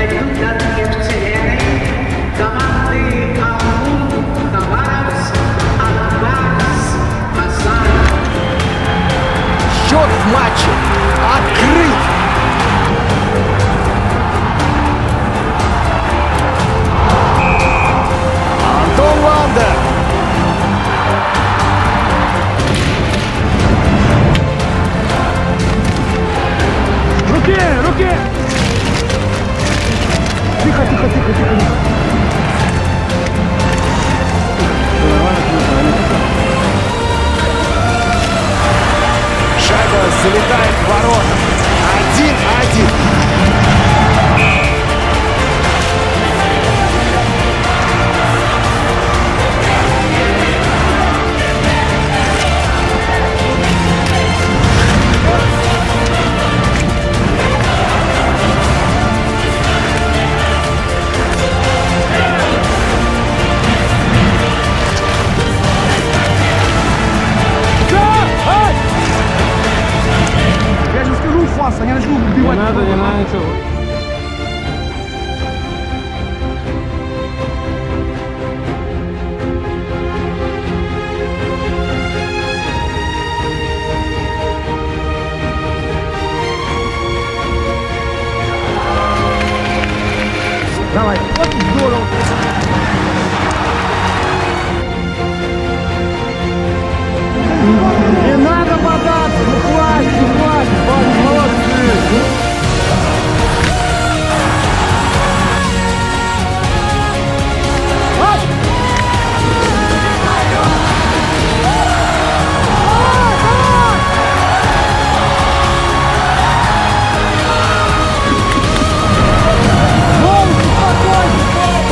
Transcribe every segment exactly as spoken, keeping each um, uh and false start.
дойдут до отметки вселенной команды Амур, Хабаровск, Акбарс, Асан. Счет в матче открыт! Антон Ланда! Руки! Руки! Тихо, тихо, тихо, тихо, тихо. Шайба залетает в ворота. Один-один. Я же скажу фас, они начнут убивать. Не надо, не надо ничего. Давай, вот здорово. Не надо бодаться, ну хватит, ну хватит, парни, молодцы. Оп! Волки, спокойно!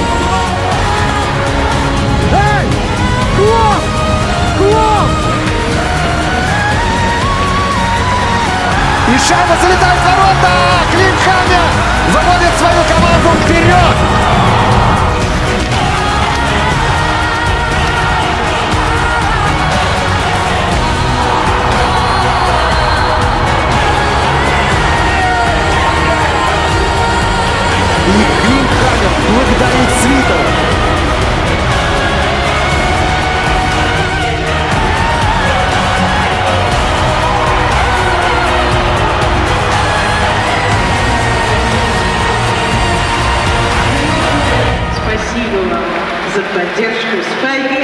Эй! Клоп! Клоп! И шайба залетает в ворота! Клинхаммер заводит свою команду вперед! И Клинхаммер благодарит Свитера. Спасибо вам за поддержку. Спайки